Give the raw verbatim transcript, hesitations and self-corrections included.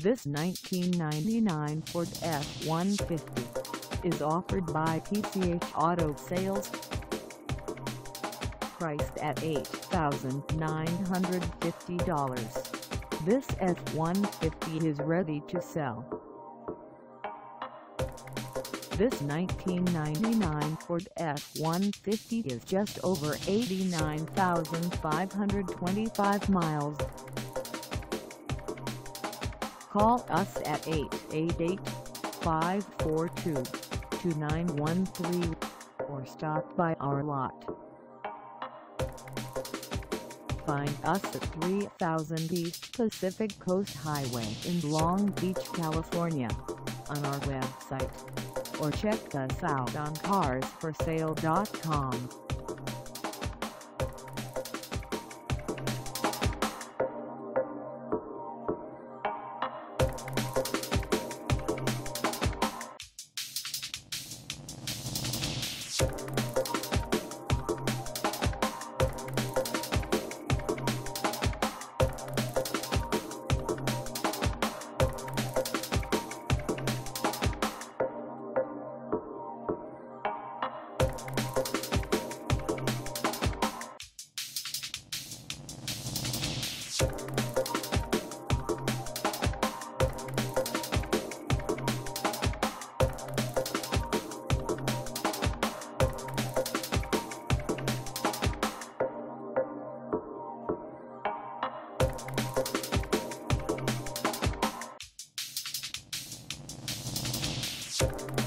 This nineteen ninety-nine Ford F one fifty is offered by P C H Auto Sales. Priced at eight thousand nine hundred fifty dollars, this F one fifty is ready to sell. This nineteen ninety-nine Ford F one fifty is just over eighty-nine thousand five hundred twenty-five miles. Call us at eight eight eight, five four two, two nine one three or stop by our lot. Find us at three thousand East Pacific Coast Highway in Long Beach, California, on our website, or check us out on cars for sale dot com. You